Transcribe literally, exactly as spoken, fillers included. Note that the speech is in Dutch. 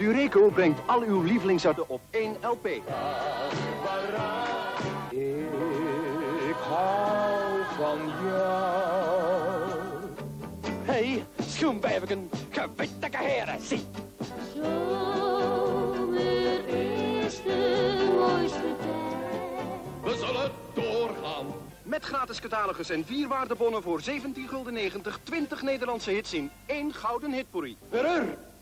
Dureco brengt al uw lievelingsarten op één L P. Ik hou van jou. Hey, schoenbijverken, gewittige heren, zie. Zomer is de mooiste tijd. We zullen doorgaan. Met gratis catalogus en vier waardebonnen voor zeventien gulden negentig, twintig Nederlandse hits in één gouden hitpourri. Verreur.